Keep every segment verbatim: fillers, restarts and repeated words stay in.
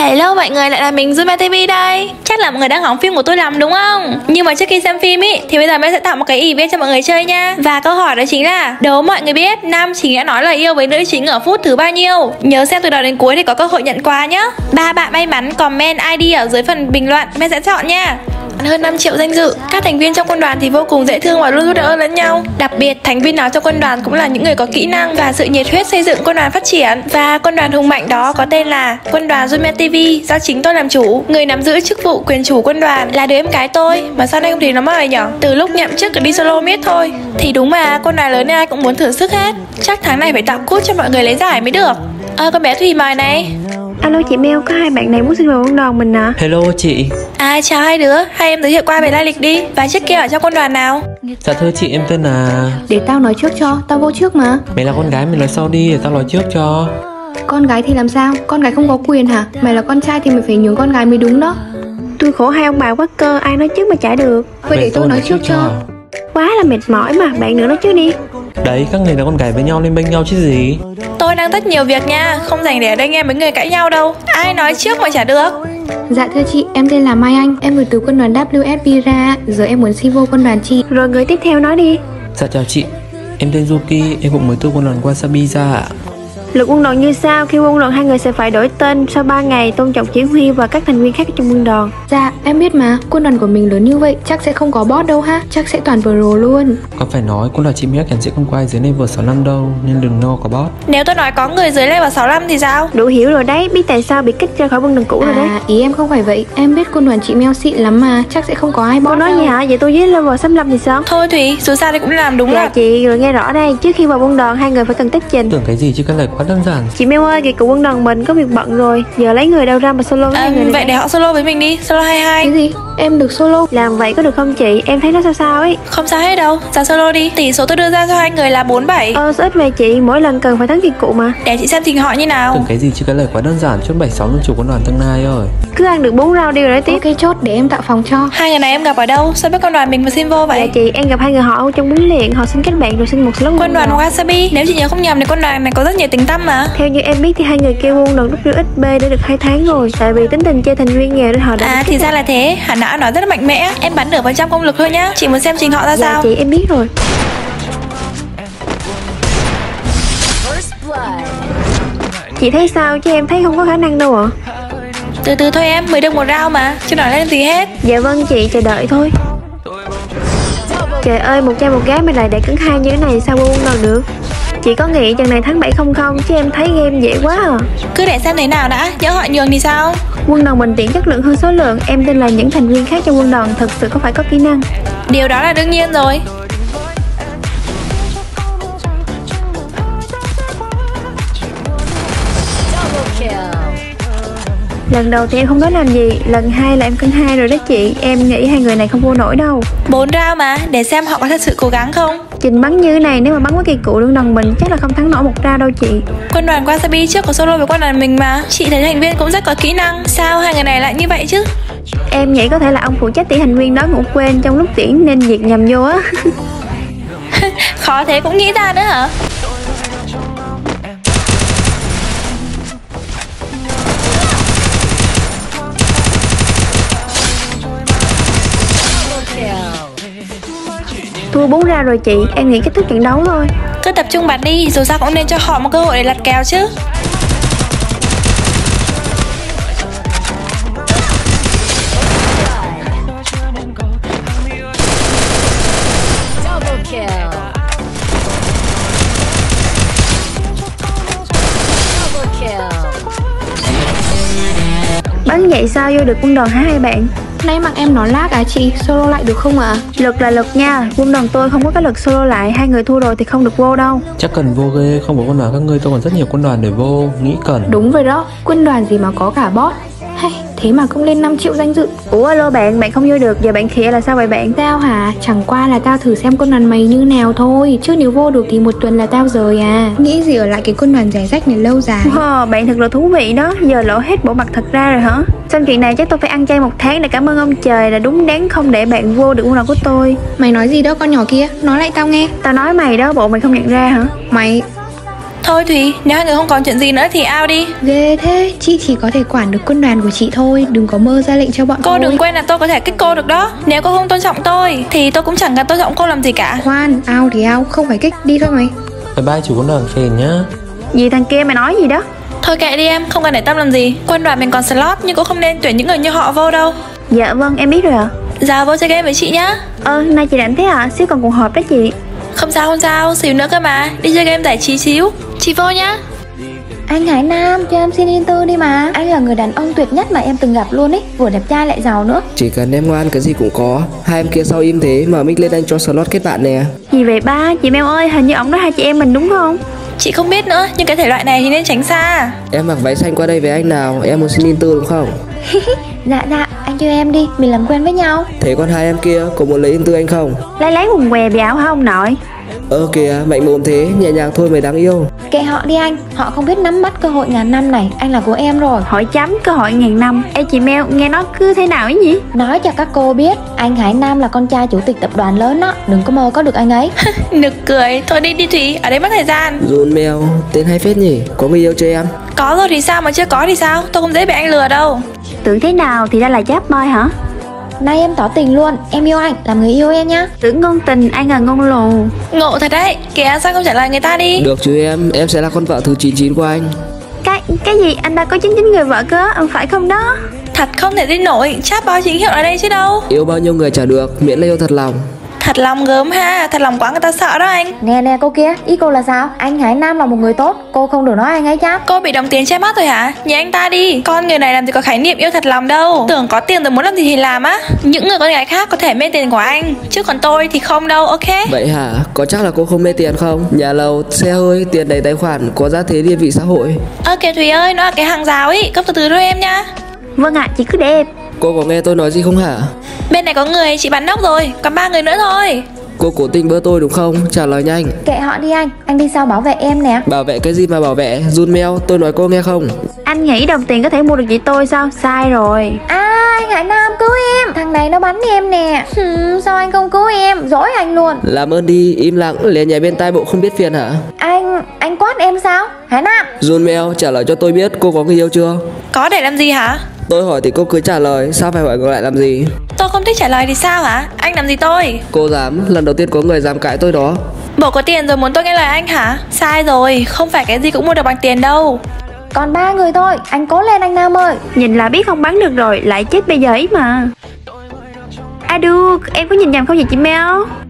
Hello mọi người, lại là mình Zuma ti vi đây. Chắc là mọi người đang hóng phim của tôi lắm đúng không? Nhưng mà trước khi xem phim ý thì bây giờ mình sẽ tạo một cái event cho mọi người chơi nha. Và câu hỏi đó chính là đố mọi người biết nam chính đã nói lời yêu với nữ chính ở phút thứ bao nhiêu. Nhớ xem từ đầu đến cuối để có cơ hội nhận quà nhá. Ba bạn may mắn comment i đê ở dưới phần bình luận, mình sẽ chọn nha. Hơn năm triệu danh dự. Các thành viên trong quân đoàn thì vô cùng dễ thương và luôn giúp đỡ lẫn nhau. Đặc biệt thành viên nào trong quân đoàn cũng là những người có kỹ năng và sự nhiệt huyết xây dựng quân đoàn phát triển. Và quân đoàn hùng mạnh đó có tên là quân đoàn Zuma ti vi, do chính tôi làm chủ. Người nắm giữ chức vụ quyền chủ quân đoàn là đứa em gái tôi, mà sao nay không thấy nó mời nhở? Từ lúc nhậm chức đi solo miết thôi. Thì đúng mà, quân đoàn lớn ai cũng muốn thử sức hết. Chắc tháng này phải tạo cút cho mọi người lấy giải mới được. Ơ, con bé Thùy mời này. Alo chị Mel, có hai bạn này muốn xin vào quân đoàn mình à? Hello chị. À chào hai đứa, hai em giới thiệu qua về lai lịch đi. Và trước kia ở trong quân đoàn nào? Dạ thưa chị, em tên là... Để tao nói trước cho, tao vô trước mà. Mày là con gái, mày nói sau đi để tao nói trước cho. Con gái thì làm sao? Con gái không có quyền hả? Mày là con trai thì mày phải nhường con gái mới đúng đó. Tôi khổ hai ông bà quá cơ, ai nói trước mà chả được. Vậy để tôi nói trước cho. Quá là mệt mỏi mà, bạn nữa nói trước đi. Đấy, các người là con gái với nhau nên bênh nhau chứ gì. Tôi đang rất nhiều việc nha, không dành để ở đây nghe mấy người cãi nhau đâu. Ai nói trước mà chả được. Dạ thưa chị, em tên là Mai Anh, em vừa từ quân đoàn vê ét pê ra, giờ em muốn xin vô quân đoàn chị. Rồi người tiếp theo nói đi. Dạ chào chị, em tên Yuki, em cũng mới từ quân đoàn Wasabi ra ạ. Luật quân đoàn như sau, khi quân đoàn hai người sẽ phải đổi tên sau ba ngày, tôn trọng chỉ huy và các thành viên khác trong quân đoàn. Dạ, em biết mà, quân đoàn của mình lớn như vậy, chắc sẽ không có boss đâu ha, chắc sẽ toàn pro luôn. Còn phải nói, quân đoàn chị Megan sẽ không quay dưới level sáu năm đâu, nên đừng lo có boss. Nếu tôi nói có người dưới level sáu mươi lăm thì sao? Đủ hiểu rồi đấy, biết tại sao bị kích ra khỏi quân đoàn cũ à, rồi đấy. Ý em không phải vậy, em biết quân đoàn chị Mel xịn lắm mà, chắc sẽ không có ai boss. Cô nói đâu. Gì hả? Vậy tôi dưới level sáu mươi lăm thì sao? Thôi Thùy, dù sao thì cũng làm đúng dạ, là chị, rồi nghe rõ đây, trước khi vào quân đoàn hai người phải cần test trình. Tưởng cái gì chứ cái này quá đơn giản. Chị Mel ơi, kỳ cựu quân đoàn mình có việc bận rồi, giờ lấy người đâu ra mà solo với à, hai người này. Vậy để họ solo với mình đi, solo hai hai. Cái gì? Em được solo? Làm vậy có được không chị? Em thấy nó sao sao ấy. Không sao hết đâu, ra solo đi. Tỷ số tôi đưa ra cho hai người là bốn bảy. Ờ, ít về chị, mỗi lần cần phải thắng kỳ cụ mà. Để chị xem tình họ như nào. Tưởng cái gì chứ cái này quá đơn giản, chốt bảy sáu luôn chủ quân đoàn tương lai ơi. Cứ ăn được bốn round đi rồi đấy tiếp. Ok chốt, để em tạo phòng cho. Hai người này em gặp ở đâu? Sao biết quân đoàn mình mà xin vô vậy? Dạ chị, em gặp hai người họ trong bún liền, họ xin kết bạn rồi xin một slot. Quân đoàn Wasabi, nếu chị nhớ không nhầm thì quân đoàn này có rất nhiều tính tâm mà. Theo như em biết thì hai người kêu quân đoàn vê ét pê đã được hai tháng rồi, tại vì tính tình chơi thành viên nghèo nên họ đã. À thì ra là thế, hẳn não nói rất là mạnh mẽ. Em bắn nửa phần trăm công lực thôi nhá. Chị muốn xem trình họ ra dạ, sao? Chị em biết rồi. Chị thấy sao chứ em thấy không có khả năng đâu ạ. À? Từ từ thôi em, mới được một round mà, chưa nói lên gì hết. Dạ vâng chị, chờ đợi thôi. Trời ơi, một trai một gái mà lại để cứng hai như thế này sao quân nào được. Chị có nghĩ trận này thắng bảy không không chứ em thấy game dễ quá à. Cứ để xem thế nào đã, nhớ họ nhường thì sao. Quân đoàn mình tiện chất lượng hơn số lượng. Em tin là những thành viên khác trong quân đoàn thực sự có phải có kỹ năng. Điều đó là đương nhiên rồi. Lần đầu thì em không có làm gì, lần hai là em cân hai rồi đó chị. Em nghĩ hai người này không vô nổi đâu. Bốn round mà, để xem họ có thật sự cố gắng không. Trình bắn như thế này nếu mà bắn với kỳ cụ quân đoàn mình chắc là không thắng nổi một round đâu chị. Quân đoàn Wasabi trước có solo với quân đoàn mình mà. Chị thấy thành viên cũng rất có kỹ năng. Sao hai người này lại như vậy chứ? Em nghĩ có thể là ông phụ trách tỷ thành viên đó ngủ quên trong lúc tuyển nên diệt nhầm vô á. Khó thế cũng nghĩ ra nữa hả? Thua bốn ra rồi chị, em nghĩ kết thúc trận đấu thôi. Cứ tập trung bắn đi, dù sao cũng nên cho họ một cơ hội để lật kèo chứ. Bắn vậy sao vô được quân đoàn hả hai bạn? Nay mặt em nó lag à chị, solo lại được không ạ? À? Lực là lực nha, quân đoàn tôi không có cái lực solo lại, hai người thua rồi thì không được vô đâu. Chắc cần vô ghê, không có quân đoàn các ngươi tôi còn rất nhiều quân đoàn để vô, nghĩ cần. Đúng rồi đó, quân đoàn gì mà có cả boss. Hay, thế mà cũng lên năm triệu danh dự. Ủa alo bạn, bạn không vô được, giờ bạn khịa là sao vậy bạn? Tao hả? Chẳng qua là tao thử xem quân đoàn mày như nào thôi, chứ nếu vô được thì một tuần là tao rời à. Nghĩ gì ở lại cái quân đoàn rẻ rách này lâu dài. Wow, bạn thật là thú vị đó, giờ lộ hết bộ mặt thật ra rồi hả? Xong chuyện này chắc tôi phải ăn chay một tháng để cảm ơn ông trời là đúng đáng không để bạn vô được quân đoàn của tôi. Mày nói gì đó con nhỏ kia, nói lại tao nghe. Tao nói mày đó, bộ mày không nhận ra hả? Mày... Thôi Thùy, nếu hai người không còn chuyện gì nữa thì out đi. Ghê thế, chị chỉ có thể quản được quân đoàn của chị thôi, đừng có mơ ra lệnh cho bọn Cô tôi. đừng quên là tôi có thể kích cô được đó. Nếu cô không tôn trọng tôi thì tôi cũng chẳng cần tôn trọng cô làm gì cả. Khoan, ao thì ao, không phải kích, đi thôi mày. Bye bye chủ quân đoàn phền nhá. Gì thằng kia mày nói gì đó? Thôi kệ đi em, không cần để tâm làm gì. Quân đoàn mình còn slot nhưng cũng không nên tuyển những người như họ vô đâu. Dạ vâng, em biết rồi ạ. Giờ vô chơi game với chị nhá. Ờ, nay chị rảnh thế hả? Xíu còn cuộc họp đó chị. Không sao không sao, xíu nữa cơ mà. Đi chơi game giải trí xíu. Chị vô nhá. Anh Hải Nam, cho em xin interview đi mà. Anh là người đàn ông tuyệt nhất mà em từng gặp luôn ấy, vừa đẹp trai lại giàu nữa. Chỉ cần em ngoan cái gì cũng có. Hai em kia sao im thế mà mic lên anh cho slot kết bạn nè. Gì vậy ba? Chị Mel ơi, hình như ổng nói hai chị em mình đúng không? Chị không biết nữa, nhưng cái thể loại này thì nên tránh xa. Em mặc váy xanh qua đây với anh nào, em muốn xin interview đúng không? Dạ dạ, anh cho em đi, mình làm quen với nhau. Thế còn hai em kia có muốn lấy interview anh không? Lấy lấy quần què bị ảo hả ông nội? Ơ kìa, mạnh mồm thế, nhẹ nhàng thôi mới đáng yêu. Kệ họ đi anh, họ không biết nắm bắt cơ hội ngàn năm này, anh là của em rồi. Hỏi chấm cơ hội ngàn năm. Ê chị Mel, nghe nói cứ thế nào ấy nhỉ? Nói cho các cô biết, anh Hải Nam là con trai chủ tịch tập đoàn lớn đó, đừng có mơ có được anh ấy. Nực cười, thôi đi đi Thùy, ở đây mất thời gian. Jun Mel, tên hay phết nhỉ, có người yêu chưa em? Có rồi thì sao mà chưa có thì sao, tôi không dễ bị anh lừa đâu. Tưởng thế nào thì ra là chap boy hả? Nay em tỏ tình luôn, em yêu anh, làm người yêu em nhá. Tưởng ngôn tình, anh là ngôn lù. Ngộ thật đấy, kìa sao không trả lời người ta đi. Được chứ em, em sẽ là con vợ thứ chín mươi chín của anh. Cái cái gì? Anh ta có chín chín người vợ cơ, phải không đó? Thật không thể tin nổi, chat boy chính hiệu ở đây chứ đâu. Yêu bao nhiêu người chả được, miễn là yêu thật lòng. Thật lòng gớm ha, thật lòng quá người ta sợ đó anh. Nè nè cô kia, ý cô là sao? Anh Hải Nam là một người tốt, cô không được nói anh ấy chắc. Cô bị đồng tiền che mắt rồi hả? Nhìn anh ta đi, con người này làm gì có khái niệm yêu thật lòng đâu. Tưởng có tiền rồi muốn làm gì thì làm á. Những người con gái khác có thể mê tiền của anh, chứ còn tôi thì không đâu, ok? Vậy hả? Có chắc là cô không mê tiền không? Nhà lầu, xe hơi, tiền đầy tài khoản, có giá thế địa vị xã hội. Ơ kìa Thùy ơi, nó là cái hàng rào ý, cấp từ từ thôi em nha. Vâng ạ, chị cứ để em. Cô có nghe tôi nói gì không hả? Bên này có người, chị bắn nóc rồi, còn ba người nữa thôi. Cô cố tình bơ tôi đúng không? Trả lời nhanh. Kệ họ đi anh, anh đi sau bảo vệ em nè. Bảo vệ cái gì mà bảo vệ? Jun Mel, tôi nói cô nghe không? Anh nghĩ đồng tiền có thể mua được chị tôi sao? Sai rồi. À, anh Hải Nam cứu em, thằng này nó bắn em nè. hmm, Sao anh không cứu em, dỗi anh luôn. Làm ơn đi, im lặng, liền nhảy bên tai bộ không biết phiền hả? Anh, anh quát em sao? Hải Nam. Jun Mel, trả lời cho tôi biết cô có người yêu chưa? Có để làm gì hả? Tôi hỏi thì cô cứ trả lời, sao phải hỏi ngược lại làm gì? Tôi không thích trả lời thì sao hả? Anh làm gì tôi? Cô dám, lần đầu tiên có người dám cãi tôi đó. Bộ có tiền rồi muốn tôi nghe lời anh hả? Sai rồi, không phải cái gì cũng mua được bằng tiền đâu. Còn ba người thôi, anh cố lên anh Nam ơi. Nhìn là biết không bắn được rồi, lại chết bây giờ ấy mà. À được, em có nhìn nhầm không vậy chị Mel?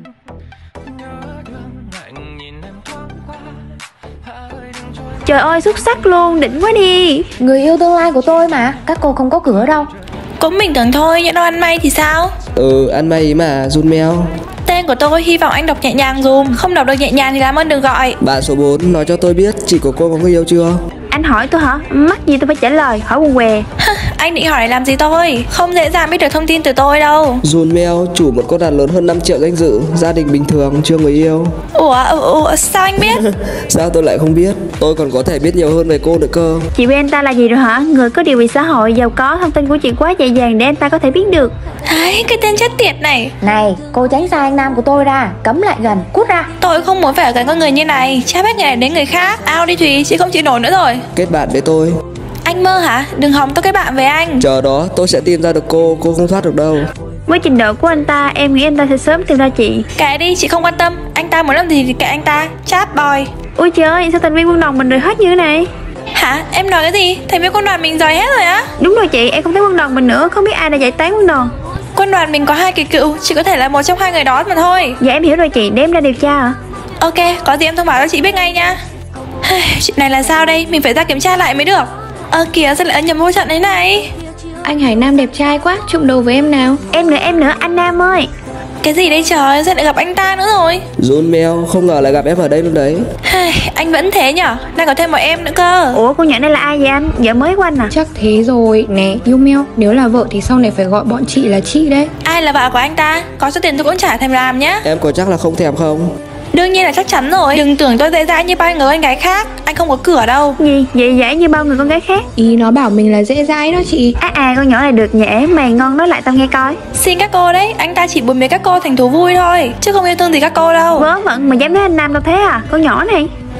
Trời ơi, xuất sắc luôn, đỉnh quá đi. Người yêu tương lai của tôi mà, các cô không có cửa đâu. Cũng bình thường thôi, nhỡ đâu ăn may thì sao? Ừ, ăn may ý mà, Jun Mel. Tên của tôi hy vọng anh đọc nhẹ nhàng dùm. Không đọc được nhẹ nhàng thì làm ơn đừng gọi. Bạn số bốn nói cho tôi biết chị của cô có người yêu chưa? Anh hỏi tôi hả? Mắc gì tôi phải trả lời, hỏi quần què. Anh định hỏi để làm gì tôi? Không dễ dàng biết được thông tin từ tôi đâu. Jun Mel, chủ một con đàn lớn hơn năm triệu danh dự, gia đình bình thường, chưa người yêu. Ủa, ủa sao anh biết? Sao tôi lại không biết? Tôi còn có thể biết nhiều hơn về cô nữa cơ. Chị biết anh ta là gì rồi hả? Người có địa vị xã hội, giàu có, thông tin của chị quá dễ dàng để anh ta có thể biết được. Đấy, cái tên chết tiệt này. Này, cô tránh xa anh Nam của tôi ra, cấm lại gần, cút ra. Tôi không muốn phải ở gần con người như này. Chả biết ngày này đến người khác. Ao đi Thùy, chị không chịu nổi nữa rồi. Kết bạn với tôi. Anh mơ hả? Đừng hòng tôi kết bạn với anh. Chờ đó, tôi sẽ tìm ra được cô, cô không thoát được đâu. Với trình độ của anh ta, em nghĩ anh ta sẽ sớm tìm ra chị. Kệ đi, chị không quan tâm. Anh ta muốn làm gì thì kệ anh ta. Chat boy. Ui trời ơi, sao thành viên quân đoàn mình rồi hết như thế này? Hả? Em nói cái gì? Thành viên quân đoàn mình giỏi hết rồi á? Đúng rồi chị, em không thấy quân đoàn mình nữa, không biết ai đã giải tán quân đoàn. Quân đoàn mình có hai kỳ cựu, chỉ có thể là một trong hai người đó mà thôi. Dạ em hiểu rồi chị, để em ra điều tra hả? Ok, có gì em thông báo cho chị biết ngay nha. Chuyện này là sao đây? Mình phải ra kiểm tra lại mới được. Ơ kìa, sao lại ấn nhầm vô trận thế này? Anh Hải Nam đẹp trai quá, trụng đầu với em nào. Em nữa, em nữa, anh Nam ơi. Cái gì đây trời, sao lại gặp anh ta nữa rồi? Jun Mel, không ngờ lại gặp em ở đây luôn đấy. Anh vẫn thế nhở, đang có thêm một em nữa cơ. Ủa cô nhỏ này là ai vậy anh? Vợ mới của anh à? Chắc thế rồi. Nè, Yumel, nếu là vợ thì sau này phải gọi bọn chị là chị đấy. Ai là vợ của anh ta? Có số tiền tôi cũng trả thèm làm nhá. Em có chắc là không thèm không? Đương nhiên là chắc chắn rồi. Đừng tưởng tôi dễ dãi như bao người con gái khác. Anh không có cửa đâu. Gì? Dễ dãi như bao người con gái khác? Ý nó bảo mình là dễ dãi đó chị. À à, con nhỏ này được nhẽ, mày ngon nói lại tao nghe coi. Xin các cô đấy, anh ta chỉ buồn bề các cô thành thú vui thôi, chứ không yêu thương gì các cô đâu. Vớ vẩn mà dám nói anh Nam tao thế à? Con nhỏ này.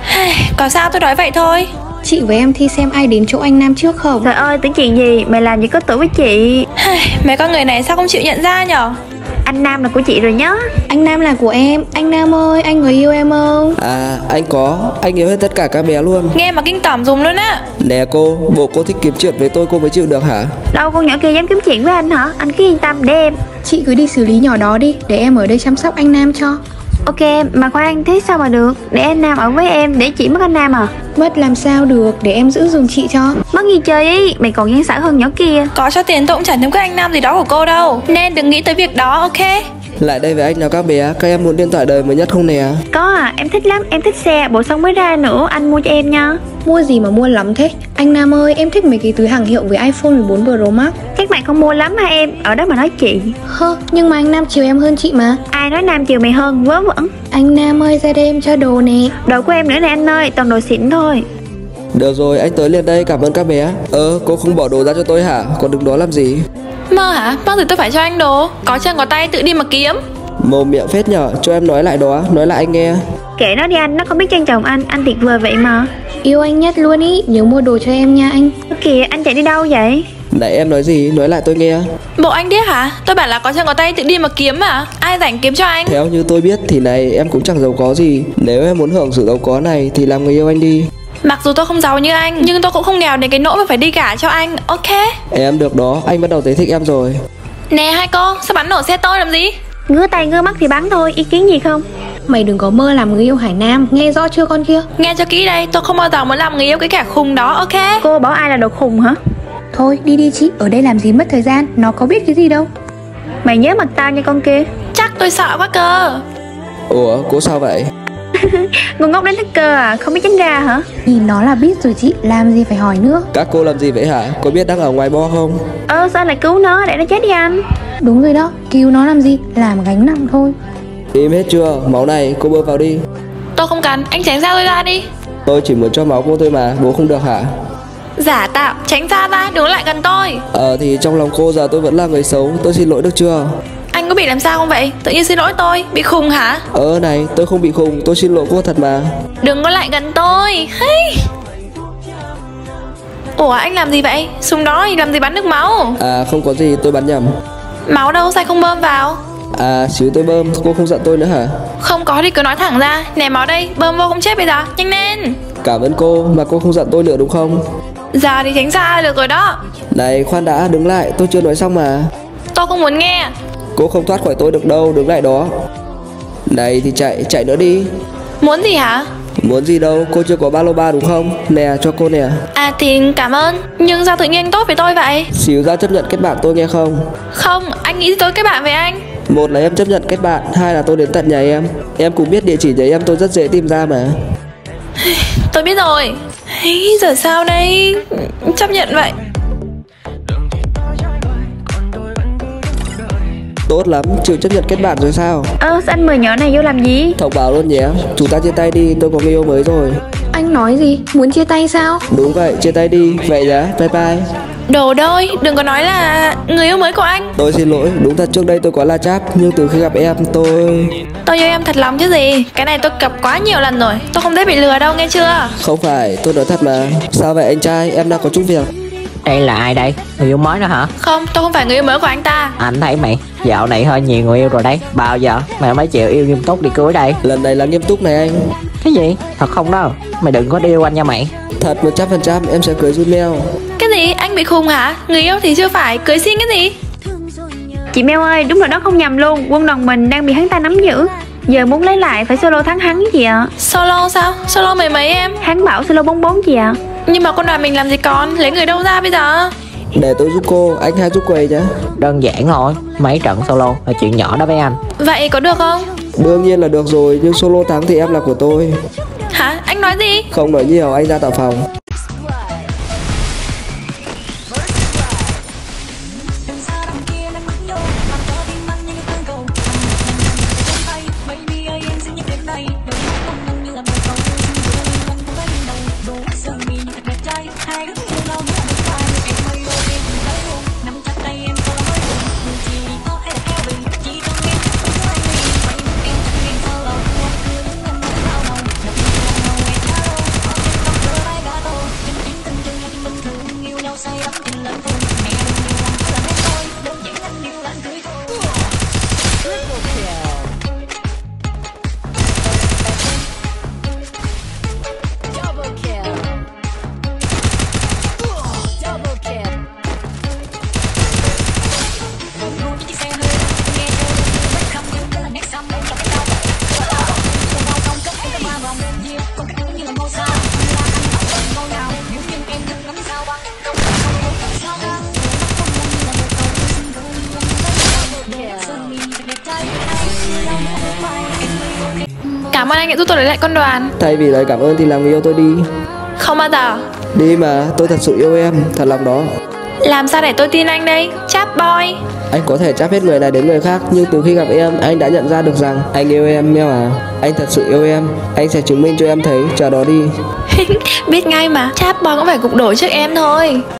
Có sao tôi nói vậy thôi. Chị với em thi xem ai đến chỗ anh Nam trước không? Trời ơi, tưởng chuyện gì, mày làm gì có tuổi với chị. Mấy con người này sao không chịu nhận ra nhở? Anh Nam là của chị rồi nhá. Anh Nam là của em. Anh Nam ơi, anh có yêu em không? À, anh có, anh yêu hết tất cả các bé luôn. Nghe mà kinh tởm dùng luôn á. Nè cô, bộ cô thích kiếm chuyện với tôi cô mới chịu được hả? Đâu, con nhỏ kia dám kiếm chuyện với anh hả? Anh cứ yên tâm để em. Chị cứ đi xử lý nhỏ đó đi, để em ở đây chăm sóc anh Nam cho. Ok, mà khoan, thế sao mà được? Để anh Nam ở với em, để chị mất anh Nam à? Mất làm sao được, để em giữ giùm chị cho. Mất gì chơi ý, mày còn gian xảo hơn nhỏ kia. Có cho tiền tôi cũng chẳng thèm cái anh Nam gì đó của cô đâu. Nên đừng nghĩ tới việc đó, ok? Lại đây với anh nào các bé, các em muốn điện thoại đời mới nhất không nè? Có à, em thích lắm, em thích xe, bộ xong mới ra nữa, anh mua cho em nha. Mua gì mà mua lắm thế? Anh Nam ơi, em thích mấy cái túi hàng hiệu với iPhone mười bốn Pro Max. Chắc mày không mua lắm hả em, ở đó mà nói chuyện. Hơ, nhưng mà anh Nam chiều em hơn chị mà. Ai nói Nam chiều mày hơn, vớ vẩn. Anh Nam ơi, ra đây em cho đồ nè. Đồ của em nữa nè anh ơi, toàn đồ xịn thôi. Được rồi, anh tới liền đây, cảm ơn các bé. Ờ, cô không bỏ đồ ra cho tôi hả? Còn đứng đó làm gì? Mơ hả? Bao giờ tôi phải cho anh đồ? Có chân có tay tự đi mà kiếm. Mồm miệng phết nhở, cho em nói lại đó, nói lại anh nghe. Kệ nó đi anh, nó không biết trân trọng anh, anh tuyệt vời vậy mà. Yêu anh nhất luôn ý, nhớ mua đồ cho em nha anh. Kìa, anh chạy đi đâu vậy? Nãy em nói gì, nói lại tôi nghe. Bộ anh điếc hả? Tôi bảo là có chân có tay tự đi mà kiếm mà. Ai rảnh kiếm cho anh? Theo như tôi biết thì này em cũng chẳng giàu có gì. Nếu em muốn hưởng sự giàu có này thì làm người yêu anh đi. Mặc dù tôi không giàu như anh, nhưng tôi cũng không nghèo đến cái nỗi mà phải đi gả cho anh, ok? Em được đó, anh bắt đầu thấy thích em rồi. Nè hai cô, sao bắn nổ xe tôi làm gì? Ngứa tay ngứa mắt thì bắn thôi, ý kiến gì không? Mày đừng có mơ làm người yêu Hải Nam, nghe rõ chưa con kia? Nghe cho kỹ đây, tôi không bao giờ muốn làm người yêu cái kẻ khùng đó, ok? Cô bảo ai là đồ khùng hả? Thôi đi đi chị, ở đây làm gì mất thời gian, nó có biết cái gì đâu. Mày nhớ mặt tao nha con kia. Chắc tôi sợ quá cơ. Ủa, cô sao vậy? Ngu ngốc đến thức cơ à, không biết tránh ra hả? Nhìn nó là biết rồi chị, làm gì phải hỏi nữa. Các cô làm gì vậy hả? Có biết đang ở ngoài bo không? Ơ sao lại cứu nó, để nó chết đi anh. Đúng rồi đó, cứu nó làm gì, làm gánh nặng thôi. Im hết chưa? Máu này cô bơm vào đi. Tôi không cần, anh tránh ra tôi ra đi. Tôi chỉ muốn cho máu cô thôi mà, bố không được hả? Giả tạo, tránh ra ra, đừng lại gần tôi. Ờ thì trong lòng cô giờ tôi vẫn là người xấu, tôi xin lỗi được chưa? Anh có bị làm sao không vậy? Tự nhiên xin lỗi tôi, bị khùng hả? Ờ này, tôi không bị khùng, tôi xin lỗi cô thật mà. Đừng có lại gần tôi. Hey. Ủa anh làm gì vậy? Súng đó thì làm gì bắn được máu? À không có gì, tôi bắn nhầm. Máu đâu, sao không bơm vào? À xíu tôi bơm, cô không giận tôi nữa hả? Không có thì cứ nói thẳng ra. Nè máu đây, bơm vô không chết bây giờ, nhanh lên. Cảm ơn cô, mà cô không giận tôi nữa đúng không? Giờ thì tránh xa được rồi đó. Này khoan đã, đứng lại, tôi chưa nói xong mà. Tôi không muốn nghe. Cô không thoát khỏi tôi được đâu, đứng lại đó. Này thì chạy, chạy nữa đi. Muốn gì hả? Muốn gì đâu, cô chưa có ba lô ba đúng không? Nè, cho cô nè. À thì cảm ơn. Nhưng sao tự nhiên anh tốt với tôi vậy? Xíu ra chấp nhận kết bạn tôi nghe không? Không, anh nghĩ tôi kết bạn với anh. Một là em chấp nhận kết bạn, hai là tôi đến tận nhà em. Em cũng biết địa chỉ nhà em tôi rất dễ tìm ra mà. Tôi biết rồi. Hey, giờ sao đây? Chấp nhận vậy. Tốt lắm, chịu chấp nhận kết bạn rồi sao? Ơ sao anh mời nhỏ này vô làm gì? Thông báo luôn nhé, chúng ta chia tay đi, tôi có người yêu mới rồi. Anh nói gì, muốn chia tay sao? Đúng vậy, chia tay đi, vậy nhá, bye bye. Đồ đôi, đừng có nói là người yêu mới của anh. Tôi xin lỗi, đúng thật trước đây tôi có là chap, nhưng từ khi gặp em tôi... Tôi yêu em thật lòng chứ gì. Cái này tôi gặp quá nhiều lần rồi. Tôi không dễ bị lừa đâu, nghe chưa? Không phải, tôi nói thật mà. Sao vậy anh trai, em đang có chút việc. Đây là ai đây? Người yêu mới đó hả? Không, tôi không phải người yêu mới của anh ta. Anh thấy mày dạo này hơi nhiều người yêu rồi đấy. Bao giờ mày mới chịu yêu nghiêm túc đi cưới đây? Lần này là nghiêm túc này anh. Cái gì? Thật không đâu. Mày đừng có điêu anh nha mày. Thật một trăm phần trăm em sẽ cưới Junmel. Cái gì? Anh bị khùng hả? Người yêu thì chưa phải, cưới xin cái gì? Chị Mel ơi, đúng rồi đó, không nhầm luôn. Quân đoàn mình đang bị hắn ta nắm giữ. Giờ muốn lấy lại phải solo thắng hắn chị ạ. Solo sao? Solo mười mấy em? Hắn bảo solo bốn bốn chị ạ. Nhưng mà con đoàn mình làm gì còn? Lấy người đâu ra bây giờ? Để tôi giúp cô, anh hai giúp quầy nhé. Đơn giản thôi. Mấy trận solo là chuyện nhỏ đó với anh. Vậy có được không? Đương nhiên là được rồi, nhưng solo thắng thì em là của tôi. Hả? Anh nói gì? Không nói nhiều, anh ra tạo phòng. Cảm ơn anh đã giúp tôi lấy lại con đoàn. Thay vì lời cảm ơn thì làm người yêu tôi đi. Không bao giờ. Đi mà, tôi thật sự yêu em, thật lòng đó. Làm sao để tôi tin anh đây, chap boy? Anh có thể chắp hết người này đến người khác, nhưng từ khi gặp em, anh đã nhận ra được rằng anh yêu em, Mel à. Anh thật sự yêu em, anh sẽ chứng minh cho em thấy, chờ đó đi. Biết ngay mà, chap boy cũng phải gục đổ trước em thôi.